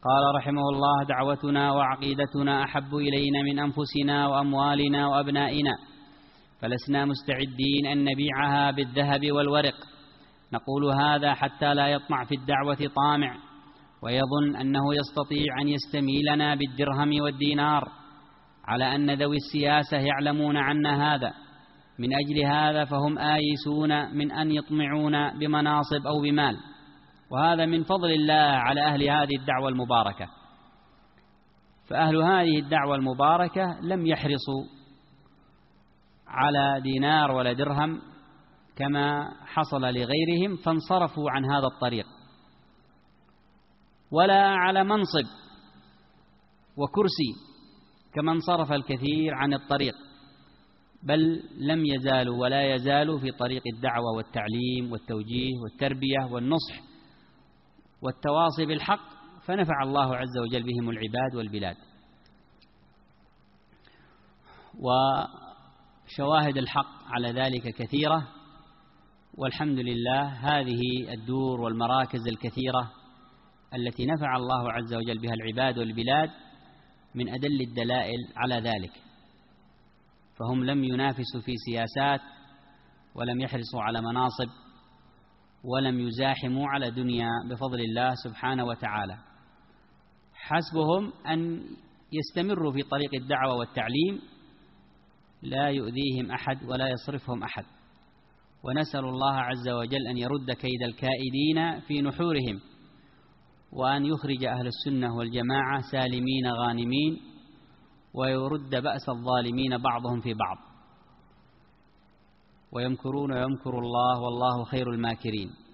قال رحمه الله: دعوتنا وعقيدتنا أحب إلينا من أنفسنا وأموالنا وأبنائنا، فلسنا مستعدين أن نبيعها بالذهب والورق. نقول هذا حتى لا يطمع في الدعوة طامع ويظن أنه يستطيع أن يستميلنا بالدرهم والدينار، على أن ذوي السياسة يعلمون عنا هذا. من أجل هذا فهم آيسون من أن يطمعون بمناصب أو بمال، وهذا من فضل الله على أهل هذه الدعوة المباركة. فأهل هذه الدعوة المباركة لم يحرصوا على دينار ولا درهم كما حصل لغيرهم، فانصرفوا عن هذا الطريق، ولا على منصب وكرسي كما انصرف الكثير عن الطريق، بل لم يزالوا ولا يزالوا في طريق الدعوة والتعليم والتوجيه والتربية والنصح والتواصي بالحق، فنفع الله عز وجل بهم العباد والبلاد. وشواهد الحق على ذلك كثيرة، والحمد لله هذه الدور والمراكز الكثيرة التي نفع الله عز وجل بها العباد والبلاد من أدل الدلائل على ذلك. فهم لم ينافسوا في سياسات، ولم يحرصوا على مناصب، ولم يزاحموا على دنيا بفضل الله سبحانه وتعالى. حسبهم أن يستمروا في طريق الدعوة والتعليم، لا يؤذيهم أحد ولا يصرفهم أحد. ونسأل الله عز وجل أن يرد كيد الكائدين في نحورهم، وأن يخرج أهل السنة والجماعة سالمين غانمين، ويرد بأس الظالمين بعضهم في بعض. ويمكرون ويمكر الله والله خير الماكرين.